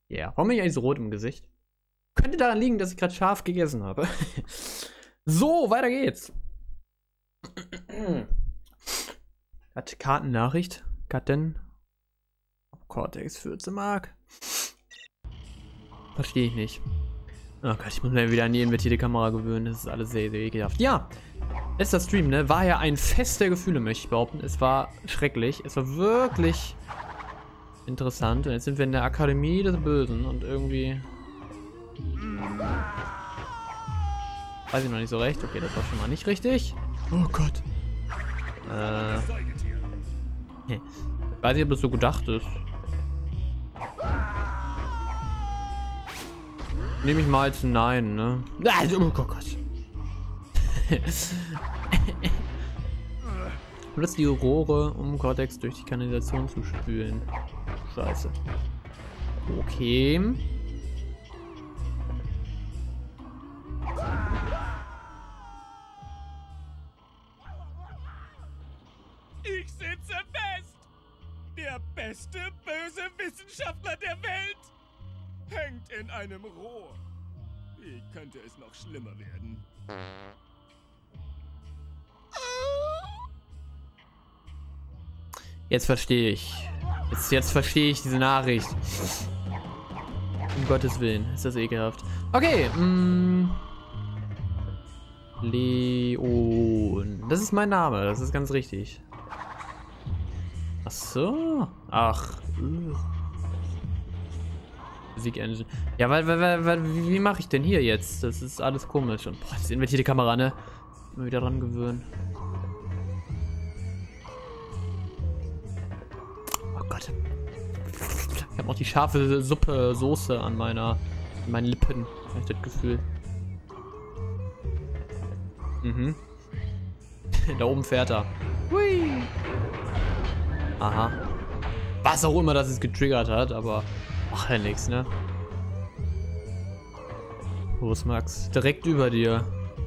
Ja, yeah. Warum bin ich eigentlich so rot im Gesicht? Könnte daran liegen, dass ich gerade scharf gegessen habe. So, weiter geht's. Hat Kartennachricht. Karten. Cortex 14 Mark. Verstehe ich nicht. Oh Gott, ich muss mir wieder an die invertierte Kamera gewöhnen. Das ist alles sehr, sehr ekelhaft. Ja, letzter Stream, ne? War ja ein Fest der Gefühle, möchte ich behaupten. Es war schrecklich. Es war wirklich interessant. Und jetzt sind wir in der Akademie des Bösen. Und irgendwie... weiß ich noch nicht so recht. Okay, das war schon mal nicht richtig. Oh Gott. Weiß ich, ob es so gedacht ist. Nehme ich mal als Nein, ne? Oh Gott. Benutzt die Rohre, um Cortex durch die Kanalisation zu spülen. Scheiße. Okay. Ich sitze fest! Der beste böse Wissenschaftler der Welt hängt in einem Rohr. Wie könnte es noch schlimmer werden? Jetzt verstehe ich. Jetzt verstehe ich diese Nachricht. Um Gottes Willen, ist das ekelhaft. Okay, Leon. Das ist mein Name, das ist ganz richtig. Ach so. Ach. Physik-Engine. Ja, wie mache ich denn hier jetzt? Das ist alles komisch. Und boah, das invertierte Kamera, ne? Immer wieder dran gewöhnen. Oh Gott. Ich habe noch die scharfe Soße an meinen Lippen. Habe ich das Gefühl. Mhm. Da oben fährt er. Hui. Aha. Was auch immer das es getriggert hat, aber macht ja nichts, ne? Wo ist Max? Direkt über dir.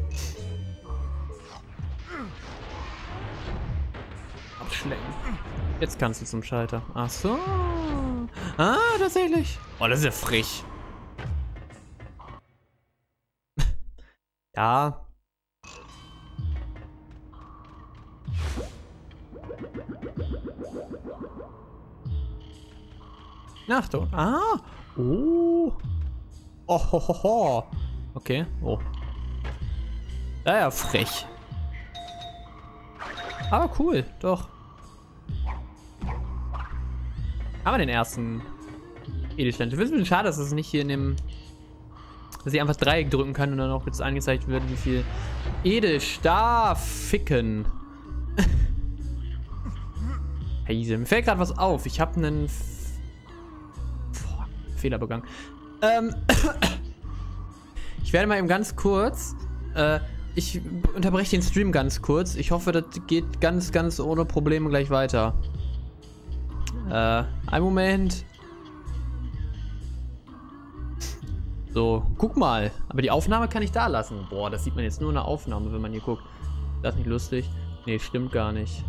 Abschlecken. Jetzt kannst du zum Schalter. Ach so. Ah, tatsächlich. Oh, das ist ja frech. Ja. Achtung. Ah. Oh. Oh, ho, ho, ho. Okay. Oh. Ja, ja, frech. Aber cool, doch. Haben wir den ersten Edelstein. Ich finde es ein bisschen schade, dass es nicht hier in dem... dass ich einfach Dreieck drücken kann und dann auch jetzt angezeigt wird, wie viel Edelstahl-Ficken. Hey, mir fällt gerade was auf. Ich habe einen... Fehler begangen. Ich werde mal eben ganz kurz... ich unterbreche den Stream ganz kurz. Ich hoffe, das geht ganz, ganz ohne Probleme gleich weiter. Einen Moment. So, guck mal. Aber die Aufnahme kann ich da lassen. Boah, das sieht man jetzt nur in der Aufnahme, wenn man hier guckt. Das ist nicht lustig. Nee, stimmt gar nicht.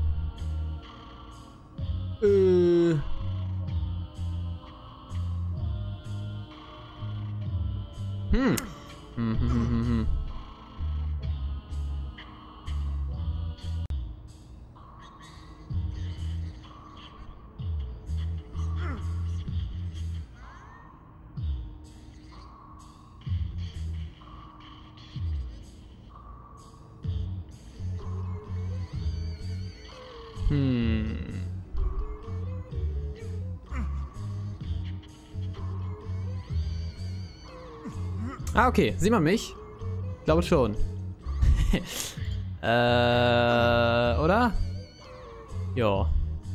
Ah, okay. Sieht man mich? Ich glaube schon. Oder? Ja.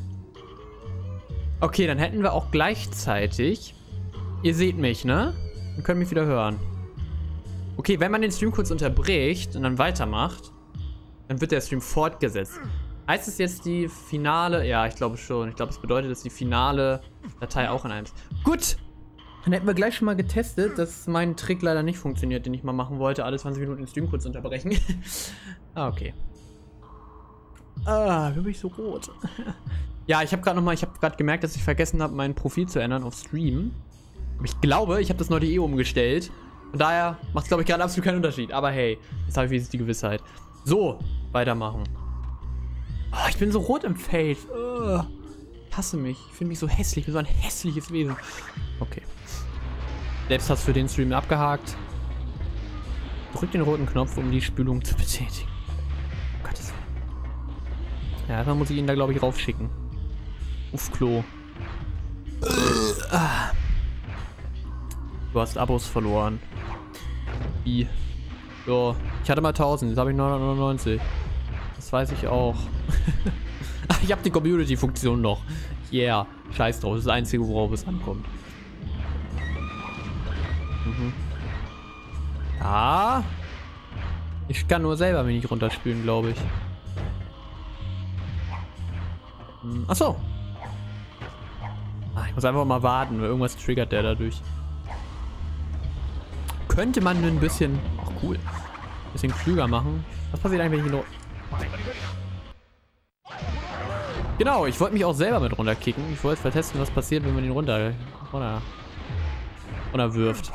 Okay, dann hätten wir auch gleichzeitig... Ihr seht mich, ne? Ihr könnt mich wieder hören. Okay, wenn man den Stream kurz unterbricht und dann weitermacht, dann wird der Stream fortgesetzt. Heißt es jetzt die finale... Ja, ich glaube schon. Ich glaube, es bedeutet, dass die finale Datei auch in einem ist. Gut! Dann hätten wir gleich schon mal getestet, dass mein Trick leider nicht funktioniert, den ich mal machen wollte. Alle 20 Minuten den Stream kurz unterbrechen. Ah, okay. Ah, bin ich so rot. Ja, ich habe gerade gemerkt, dass ich vergessen habe, mein Profil zu ändern auf Stream. Ich glaube, ich habe das neue umgestellt. Von daher macht es, glaube ich, gerade absolut keinen Unterschied. Aber hey, jetzt habe ich wenigstens die Gewissheit. So, weitermachen. Oh, ich bin so rot im Face. Ich hasse mich. Ich finde mich so hässlich. Ich bin so ein hässliches Wesen. Okay. Selbst hast du für den Stream abgehakt. Drück den roten Knopf, um die Spülung zu betätigen. Oh Gottes Willen. Ja, dann muss ich ihn da, glaube ich, raufschicken. Auf Klo. Du hast Abos verloren. Wie? Ja, ich hatte mal 1000, jetzt habe ich 999. Das weiß ich auch. Ich habe die Community-Funktion noch. Yeah, scheiß drauf, das ist das Einzige, worauf es ankommt. Ja. Ich kann nur selber wenig runterspülen, glaube ich. Achso. Ich muss einfach mal warten, weil irgendwas triggert der dadurch. Könnte man ein bisschen... Ach cool. Ein bisschen klüger machen. Was passiert eigentlich, wenn ich ihn... Genau, ich wollte mich auch selber mit runterkicken. Ich wollte vertesten, was passiert, wenn man ihn runterwirft.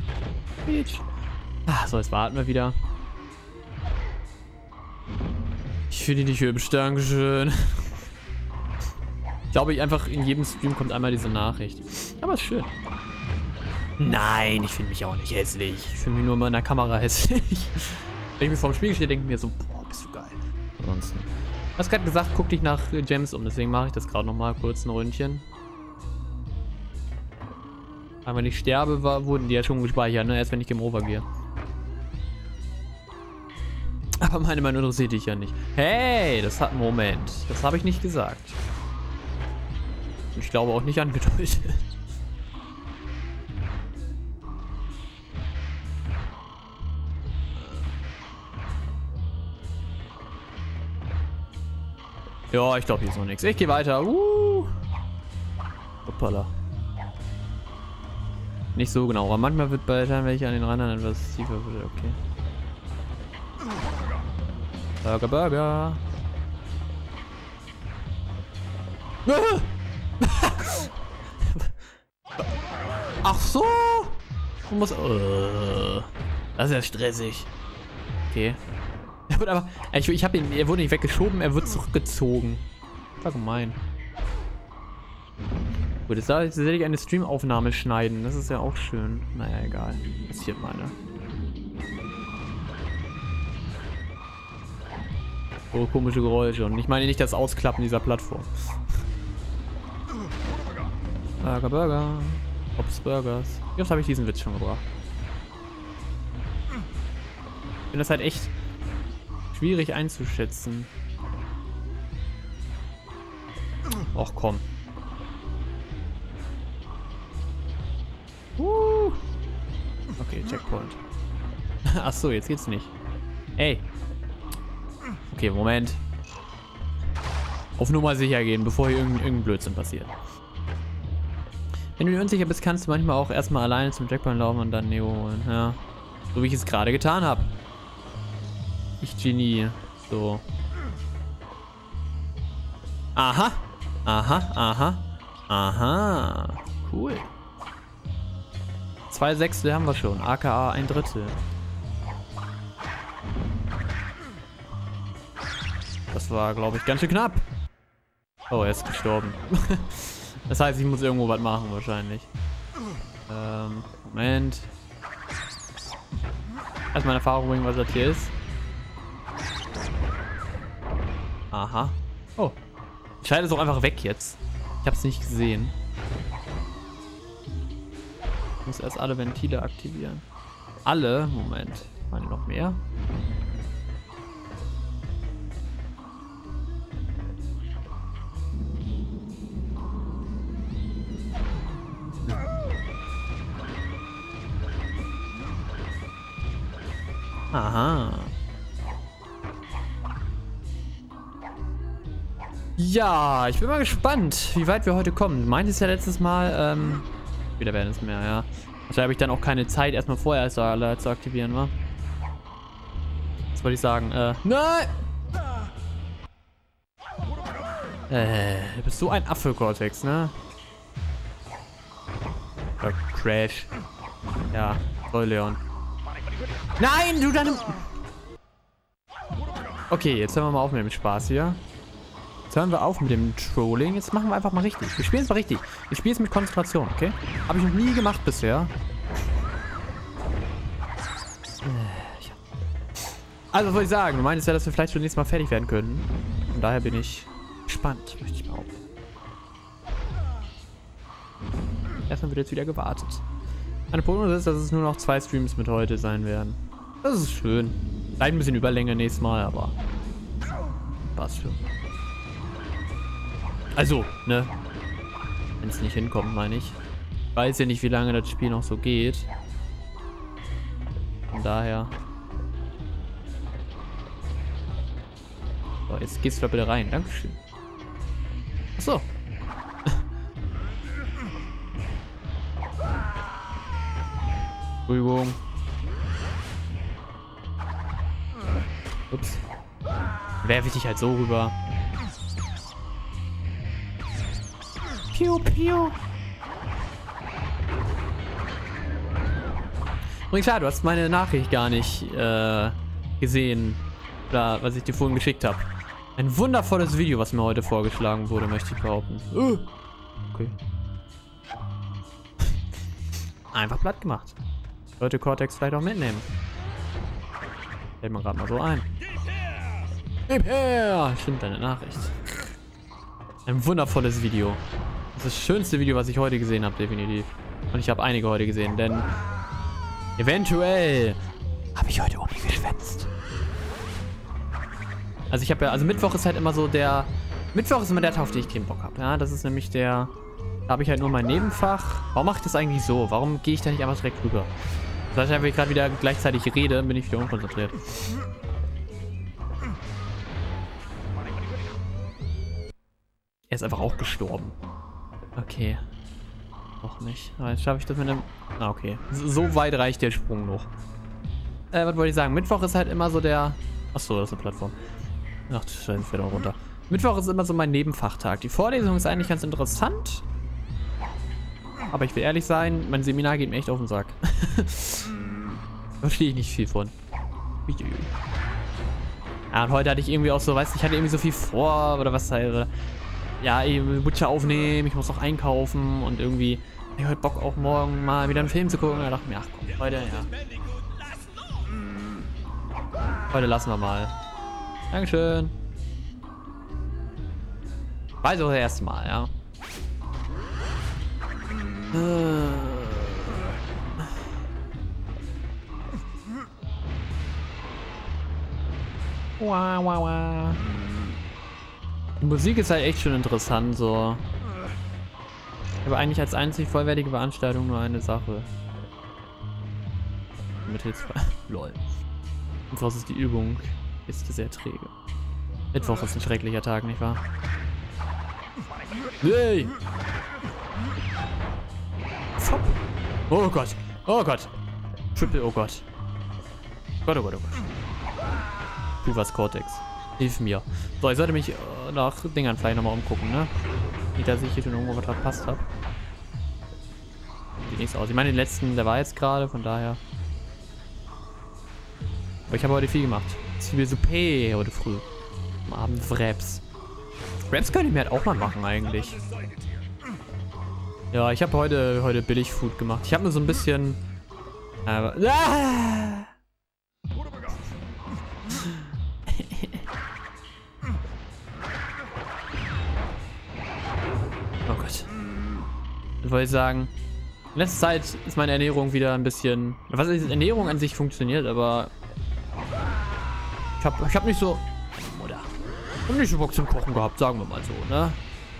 So, jetzt warten wir wieder. Ich finde ihn nicht hübsch, dankeschön. Ich glaube, in jedem Stream kommt einmal diese Nachricht. Aber ist schön. Nein, ich finde mich auch nicht hässlich. Ich finde mich nur mal in der Kamera hässlich. Wenn ich mir vorm Spiegel stehe, denke ich mir so, boah, bist du geil. Ansonsten. Du hast gerade gesagt, guck dich nach Gems um, deswegen mache ich das gerade nochmal kurz ein Ründchen. Aber wenn ich sterbe, wurden die ja schon gespeichert, ne? Erst wenn ich Game Over gehe. Aber meine Meinung interessiert dich ja nicht. Hey, das hat einen Moment. Das habe ich nicht gesagt. Und ich glaube auch nicht angedeutet. Ja, ich glaube, hier ist noch nichts. Ich gehe weiter. Hoppala. Nicht so genau, aber manchmal wird bei Teilen welche an den Rändern etwas tiefer. Okay. Burger, Burger. Ach so. Man muss. Das ist ja stressig. Okay. Er wird aber. Ich habe ihn. Er wurde nicht weggeschoben, er wird zurückgezogen. War gemein. Gut, jetzt werde ich eine Streamaufnahme schneiden. Das ist ja auch schön. Naja, egal. Passiert meine. So komische Geräusche. Und ich meine nicht das Ausklappen dieser Plattform. Burger, Burger. Ops Burgers. Jetzt habe ich diesen Witz schon gebracht. Ich finde das halt echt schwierig einzuschätzen. Och komm. Okay, Checkpoint. Achso, jetzt geht's nicht. Ey. Okay, Moment. Auf Nummer sicher gehen, bevor hier irgendein Blödsinn passiert. Wenn du dir unsicher bist, kannst du manchmal auch erstmal alleine zum Checkpoint laufen und dann Neo holen. Ja. So wie ich es gerade getan habe. Ich Genie. So. Aha. Aha, aha. Aha. Cool. 2/6 haben wir schon. AKA 1/3. Das war, glaube ich, ganz schön knapp. Oh, er ist gestorben. Das heißt, ich muss irgendwo was machen, wahrscheinlich. Moment. Erstmal in Erfahrung bringen, was das hier ist. Aha. Oh. Ich schalte es auch einfach weg jetzt. Ich habe es nicht gesehen. Ich muss erst alle Ventile aktivieren. Alle? Moment. Meine noch mehr? Aha. Ja, ich bin mal gespannt, wie weit wir heute kommen. Du meintest ja letztes Mal, wieder werden es mehr, ja. Also habe ich dann auch keine Zeit, erstmal vorher alle zu aktivieren, wa? Was wollte ich sagen? Nein! Du bist so ein Affe, Cortex, ne? Oder Crash. Ja, toll, Leon. Nein, du deine... Okay, jetzt hören wir mal auf mit dem Spaß hier. Jetzt hören wir auf mit dem Trolling. Jetzt machen wir einfach mal richtig. Wir spielen es mal richtig. Ich spiele es mit Konzentration, okay? Habe ich noch nie gemacht bisher. Also, was soll ich sagen? Du meinst ja, dass wir vielleicht schon nächstes Mal fertig werden können. Von daher bin ich gespannt, möchte ich behaupten. Erstmal wird jetzt wieder gewartet. Eine Prognose ist, dass es nur noch 2 Streams mit heute sein werden. Das ist schön. Vielleicht ein bisschen Überlänge nächstes Mal, aber passt schon. Also, ne? Wenn es nicht hinkommt, meine ich. Ich weiß ja nicht, wie lange das Spiel noch so geht. Von daher. So, jetzt geht's doch bitte rein. Dankeschön. Achso. Entschuldigung. Ups. Werfe ich dich halt so rüber. Piu, piu. Übrigens, klar, du hast meine Nachricht gar nicht gesehen. Oder was ich dir vorhin geschickt habe. Ein wundervolles Video, was mir heute vorgeschlagen wurde, möchte ich behaupten. Okay. Einfach platt gemacht. Sollte Cortex vielleicht auch mitnehmen. Fällt mir gerade mal so ein. Gib her! Stimmt, deine Nachricht. Ein wundervolles Video. Das ist das schönste Video, was ich heute gesehen habe, definitiv. Und ich habe einige heute gesehen, denn eventuell habe ich heute Uni geschwänzt. Also ich habe ja, also Mittwoch ist halt immer so der, Mittwoch ist immer der Tag, auf den ich keinen Bock habe. Ja, das ist nämlich der, da habe ich halt nur mein Nebenfach. Warum mache ich das eigentlich so? Warum gehe ich da nicht einfach direkt rüber? Das heißt, wenn ich gerade wieder gleichzeitig rede, bin ich wieder unkonzentriert. Er ist einfach auch gestorben. Okay. Noch nicht. Aber jetzt schaffe ich das mit einem... Ah, okay. So weit reicht der Sprung noch. Was wollte ich sagen? Mittwoch ist halt immer so der... Achso, das ist eine Plattform. Ach, das fällt auch runter. Mittwoch ist immer so mein Nebenfachtag. Die Vorlesung ist eigentlich ganz interessant. Aber ich will ehrlich sein, mein Seminar geht mir echt auf den Sack. Verstehe ich nicht viel von. Ja, und heute hatte ich irgendwie auch so, weißt du, ich hatte irgendwie so viel vor, oder was halt, ja, ich muss ja aufnehmen, ich muss noch einkaufen und irgendwie, ich habe heute Bock auch morgen mal wieder einen Film zu gucken. Und da dachte ich mir, ach komm, heute, ja. Heute lassen wir mal. Dankeschön. War so das erste Mal, ja. Wow, wow, wow. Die Musik ist halt echt schon interessant, so. Aber eigentlich als einzig vollwertige Veranstaltung nur eine Sache. Mit jetzt lol. Mittwoch ist die Übung. Ist sehr träge. Mittwoch ist ein schrecklicher Tag, nicht wahr? Hey! Oh Gott! Oh Gott! Triple, oh Gott! Gott, oh Gott, oh Gott. Du was, Cortex. Hilf mir. So, ich sollte mich nach Dingern vielleicht nochmal umgucken, ne? Nicht, dass ich hier schon irgendwo was verpasst habe. Sieht nicht so aus. Ich meine, den letzten, der war jetzt gerade, von daher. Aber ich habe heute viel gemacht. Viel Souper heute früh. Am Abend Wraps. Wraps könnte ich mir halt auch mal machen, eigentlich. Ja, ich habe heute Billigfood gemacht. Ich habe mir so ein bisschen... Oh Gott. Ich wollte sagen, in letzter Zeit ist meine Ernährung wieder ein bisschen... Was ist Ernährung an sich funktioniert, aber... Ich hab nicht so... Oder... Ich hab nicht so Bock zum Kochen gehabt, sagen wir mal so, ne?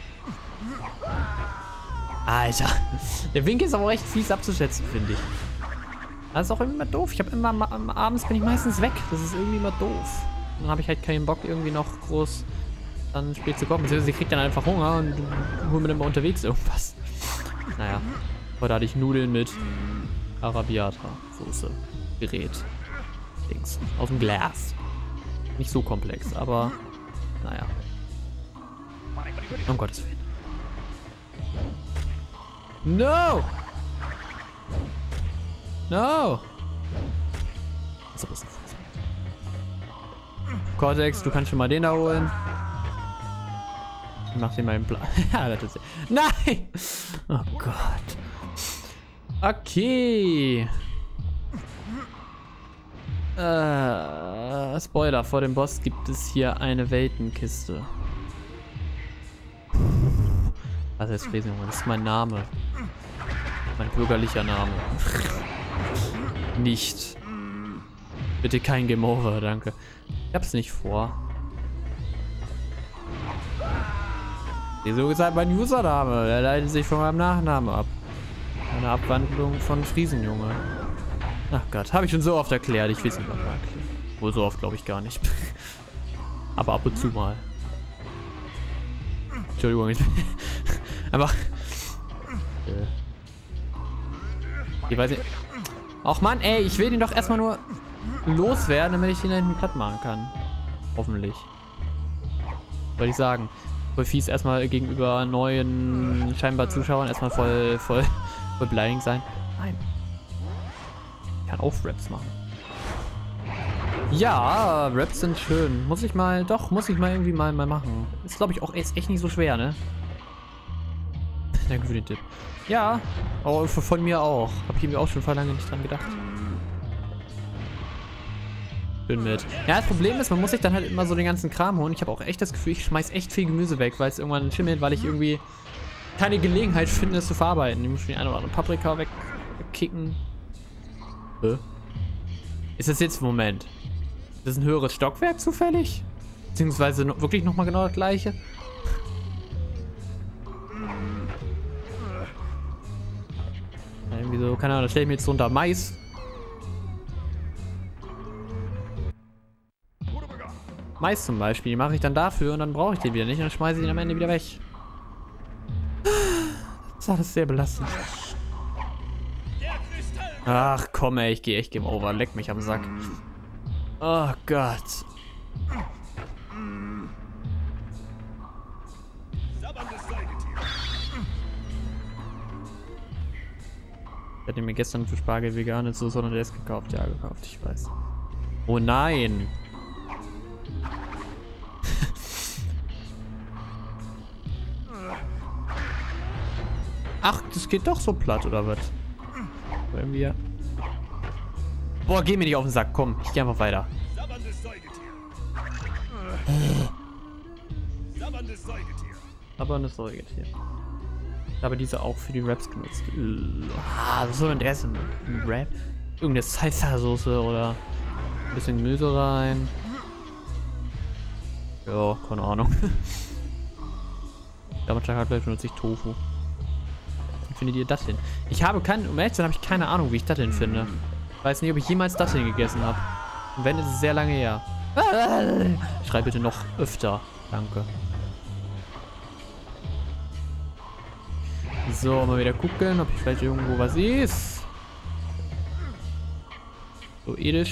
Alter. Der Winkel ist aber echt fies abzuschätzen, finde ich. Das ist auch immer doof. Ich habe immer... Abends bin ich meistens weg. Das ist irgendwie immer doof. Dann habe ich halt keinen Bock, irgendwie noch groß dann spät zu kochen. Beziehungsweise ich krieg dann einfach Hunger und hol mir dann mal unterwegs irgendwas. Naja. Heute hatte ich Nudeln mit Arabiata-Soße. Gerät. Dings. Aus dem Glas. Nicht so komplex, aber naja. Um Gottes Willen. No! No! Cortex, du kannst schon mal den da holen. Ich mach den mal im Plan. Ja, das ist... Nein! Oh Gott. Okay. Spoiler, vor dem Boss gibt es hier eine Weltenkiste. Was heißt Friesenjunge? Das ist mein Name. Mein bürgerlicher Name. Nicht. Bitte kein Game Over, danke. Ich hab's nicht vor. Wieso ist halt mein Username? Der leitet sich von meinem Nachnamen ab. Eine Abwandlung von Friesenjunge. Ach Gott, habe ich schon so oft erklärt. Ich weiß nicht, was ich erklärt. Wohl so oft glaube ich gar nicht. Aber ab und zu mal. Entschuldigung, ich einfach. Ich weiß nicht. Ach Mann, ey, ich will den doch erstmal nur loswerden, damit ich den da hinten platt machen kann. Hoffentlich. Wollte ich sagen. Voll fies erstmal gegenüber neuen scheinbar Zuschauern erstmal voll beleidigend sein. Nein. Ich kann auch Raps machen. Ja, Raps sind schön. Muss ich mal irgendwie mal machen. Ist glaube ich auch echt nicht so schwer, ne? Danke für den Tipp. Ja, aber von mir auch. Hab ich mir auch schon vor lange nicht dran gedacht. Bin mit. Ja, das Problem ist, man muss sich dann halt immer so den ganzen Kram holen. Ich habe auch echt das Gefühl, ich schmeiß echt viel Gemüse weg, weil es irgendwann schimmelt, weil ich irgendwie keine Gelegenheit finde, es zu verarbeiten. Ich muss schon die eine oder andere Paprika wegkicken. Ist das jetzt, Moment, ist das ein höheres Stockwerk zufällig? Beziehungsweise wirklich nochmal genau das gleiche? Irgendwie so, keine Ahnung, da stelle ich mir jetzt drunter Mais. Mais zum Beispiel, die mache ich dann dafür und dann brauche ich den wieder nicht und dann schmeiße ich ihn am Ende wieder weg. Das ist alles sehr belastend. Ach komm ey, ich gehe echt Game Over, leck mich am Sack. Oh Gott. Ich hatte mir gestern für Spargel vegane Soße und der gekauft. Ja, gekauft, ich weiß. Oh nein. Ach, das geht doch so platt, oder was? Wollen wir... Boah, geh mir nicht auf den Sack, komm, ich geh einfach weiter. Sabberndes Säugetier. Ich habe diese auch für die Raps genutzt. So ein Essen. Ein Rap? Irgendeine Salsa-Soße oder ein bisschen Gemüse rein. Ja, keine Ahnung. Damit gleich benutze ich Tofu. Wie findet ihr das denn? Ich habe keinen, um ehrlich zu sein, habe ich keine Ahnung, wie ich das denn finde. Ich weiß nicht, ob ich jemals das denn gegessen habe. Und wenn, ist es sehr lange her. Schreib bitte noch öfter. Danke. So, mal wieder gucken, ob ich vielleicht irgendwo was ist. So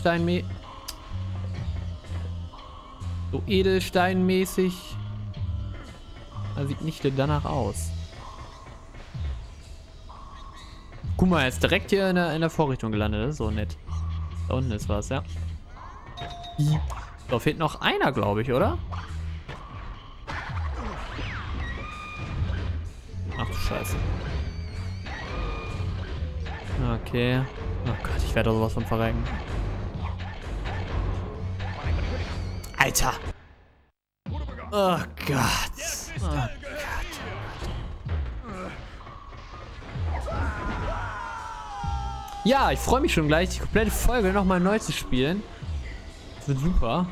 Edelsteinmäßig. Das sieht nicht danach aus. Guck mal, er ist direkt hier in der Vorrichtung gelandet. Das ist so nett. Da unten ist was, ja. Da fehlt noch einer, glaube ich, oder? Ach du Scheiße. Okay. Oh Gott, ich werde sowas von verrecken. Alter! Oh Gott. Oh Gott. Ja, ich freue mich schon gleich, die komplette Folge nochmal neu zu spielen. Das wird super.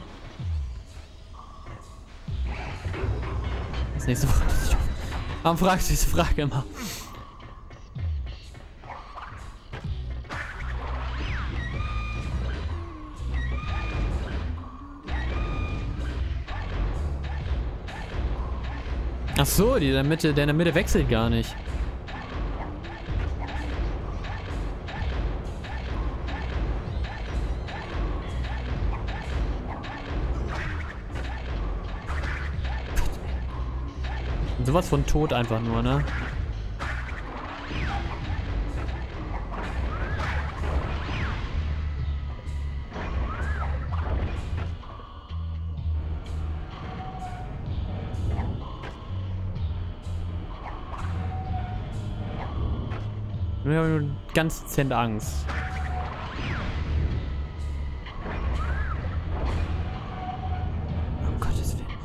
Das nächste Woche. Warum fragst du diese Frage immer? Ach so, der in der Mitte wechselt gar nicht. Sowas von tot einfach nur, ne? Ich habe nur ganz dezent Angst. Um Gottes Willen.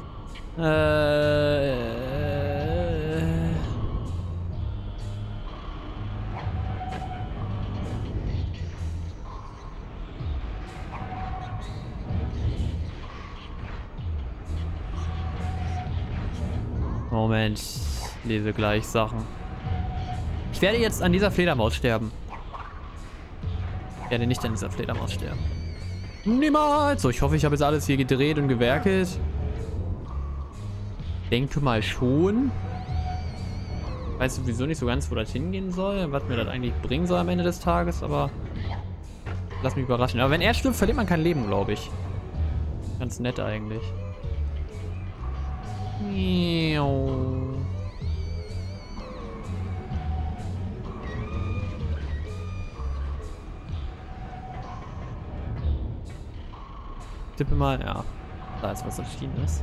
Moment, ich lese gleich Sachen. Ich werde jetzt an dieser Fledermaus sterben. Ich werde nicht an dieser Fledermaus sterben. Niemals! So, ich hoffe, ich habe jetzt alles hier gedreht und gewerkelt. Denke mal schon. Ich weiß sowieso nicht so ganz, wo das hingehen soll, was mir das eigentlich bringen soll am Ende des Tages, aber lass mich überraschen. Aber wenn er stirbt, verliert man kein Leben, glaube ich. Ganz nett eigentlich. Tippe mal, ja. Da ist was erschienen ist.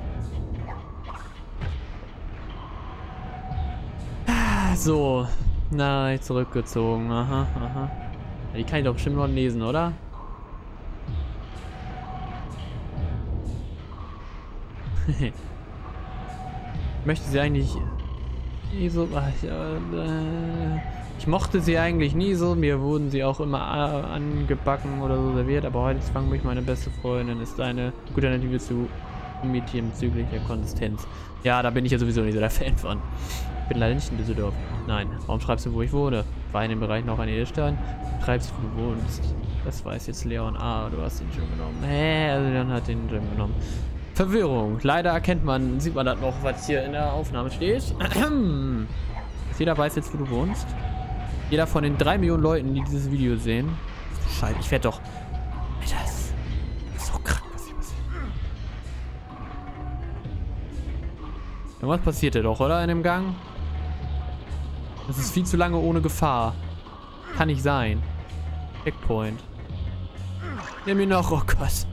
So. Nein, zurückgezogen. Aha, aha. Ja, die kann ich doch bestimmt noch lesen, oder? Ich möchte sie eigentlich nie so... Ich mochte sie eigentlich nie so. Mir wurden sie auch immer angebacken oder so serviert. Aber heute zwang mich meine beste Freundin. Ist eine gute Alternative zu Mädchen bezüglich der Konsistenz. Ja, da bin ich ja sowieso nicht so der Fan von. Ich bin leider nicht in Düsseldorf. Nein. Warum schreibst du, wo ich wohne? War in dem Bereich noch ein Edelstein? Schreibst, wo du wohnst. Das weiß jetzt Leon. Ah, du hast den schon genommen. Also Leon hat den schon genommen. Verwirrung. Leider sieht man das noch, was hier in der Aufnahme steht. Jeder weiß jetzt, wo du wohnst. Jeder von den 3 Millionen Leuten, die dieses Video sehen. Scheiße, ich werde doch... Alter, das ist so krank, was hier passiert. Irgendwas passiert ja doch, oder? In dem Gang? Das ist viel zu lange ohne Gefahr. Kann nicht sein. Checkpoint. Nimm ihn noch, oh Gott.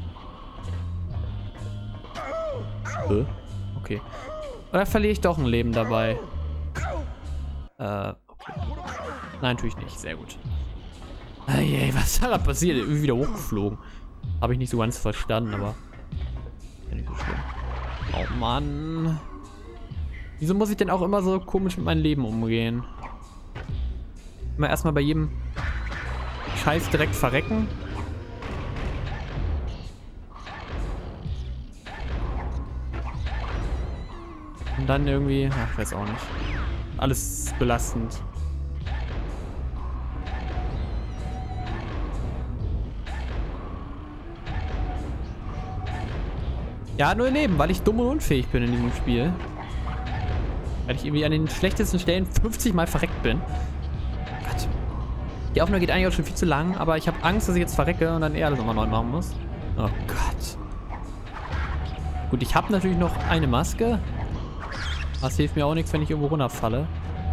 Okay. Oder verliere ich doch ein Leben dabei? Okay. Nein, tue ich nicht. Sehr gut. Ey, was ist da passiert? Irgendwie wieder hochgeflogen. Habe ich nicht so ganz verstanden, aber... Ja, nicht so schlimm. Oh Mann. Wieso muss ich denn auch immer so komisch mit meinem Leben umgehen? Immer erstmal bei jedem Scheiß direkt verrecken. Und dann irgendwie... Ach, ich weiß auch nicht. Alles belastend. Ja, nur Leben, weil ich dumm und unfähig bin in diesem Spiel. Weil ich irgendwie an den schlechtesten Stellen 50 Mal verreckt bin. Gott. Die Aufnahme geht eigentlich auch schon viel zu lang, aber ich habe Angst, dass ich jetzt verrecke und dann eher alles nochmal neu machen muss. Oh Gott. Gut, ich habe natürlich noch eine Maske. Das hilft mir auch nichts, wenn ich irgendwo runterfalle.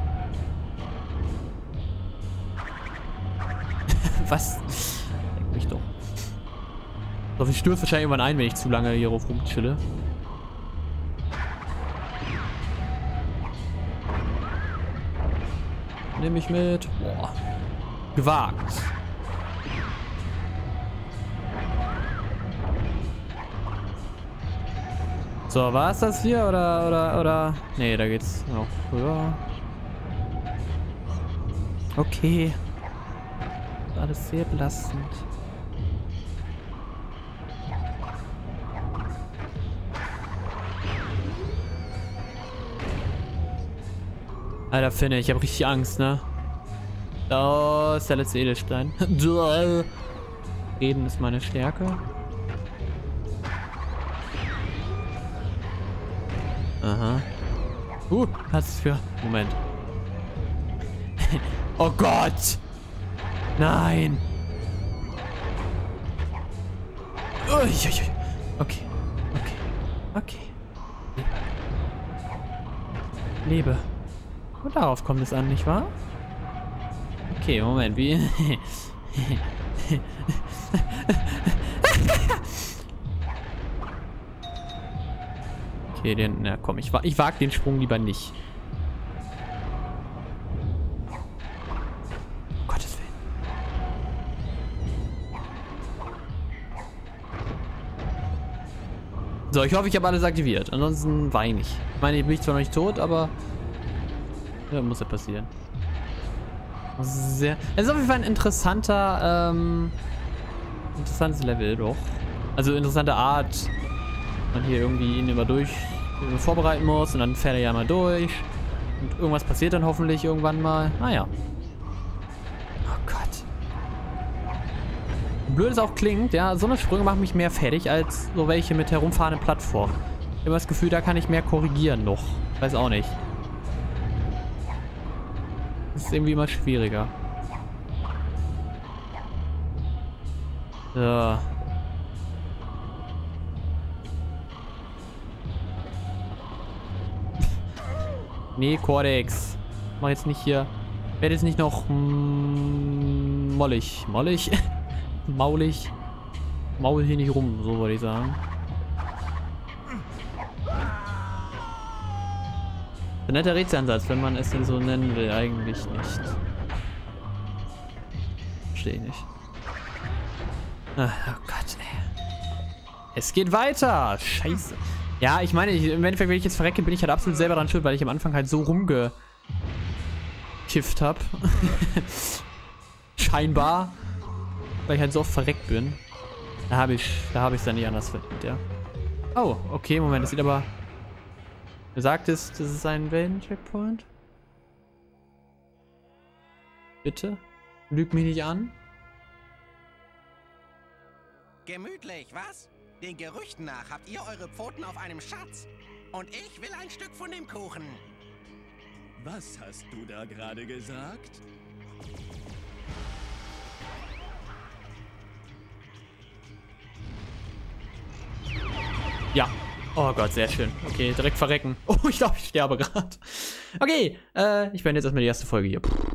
Was? Leck mich doch. Doch, ich stürze wahrscheinlich irgendwann ein, wenn ich zu lange hier rumchille. Nehme ich mit. Boah. Gewagt. So, war es das hier oder? Nee, da geht's noch höher. Okay. Alles sehr belastend. Alter, Finne, ich habe richtig Angst, ne? Oh, ist der letzte Edelstein. Reden ist meine Stärke. Aha. Was für... Moment. Oh Gott! Nein! Okay. Okay. Okay. Lebe. Und darauf kommt es an, nicht wahr? Okay, Moment, wie... Okay, na komm, ich wag den Sprung lieber nicht. So, ich hoffe, ich habe alles aktiviert. Ansonsten weine ich. Ich meine, ich bin zwar noch nicht tot, aber... Ja, muss ja passieren. Das ist auf jeden Fall ein interessanter, interessantes Level, doch. Also interessante Art, man hier irgendwie ihn immer vorbereiten muss und dann fährt er ja mal durch. Und irgendwas passiert dann hoffentlich irgendwann mal. Naja. Oh Gott. Blöd es auch klingt, ja, so eine Sprünge machen mich mehr fertig als so welche mit herumfahrenden Plattformen. Ich habe das Gefühl, da kann ich mehr korrigieren noch. Weiß auch nicht. Das ist irgendwie immer schwieriger. So. Nee, Cortex. Mach jetzt nicht hier. Werd jetzt nicht noch mollig. Mollig? Maulig. Maul hier nicht rum, so würde ich sagen. Ein netter Rätselansatz, wenn man es denn so nennen will. Eigentlich nicht. Verstehe ich nicht. Oh Gott, ey. Es geht weiter. Scheiße. Ja, ich meine, im Endeffekt, wenn ich jetzt verrecke, bin ich halt absolut selber dran schuld, weil ich am Anfang halt so rumgekifft habe. Scheinbar. Weil ich halt so oft verreckt bin. Da habe ich es dann nicht anders verdient, ja. Oh, okay, Moment, das sieht aber... Du sagtest, das ist ein Welten-Checkpoint? Bitte? Lüg mich nicht an. Gemütlich, was? Den Gerüchten nach habt ihr eure Pfoten auf einem Schatz. Und ich will ein Stück von dem Kuchen. Was hast du da gerade gesagt? Ja. Oh Gott, sehr schön. Okay, direkt verrecken. Oh, ich glaube, ich sterbe gerade. Okay, ich beende jetzt erstmal die erste Folge hier.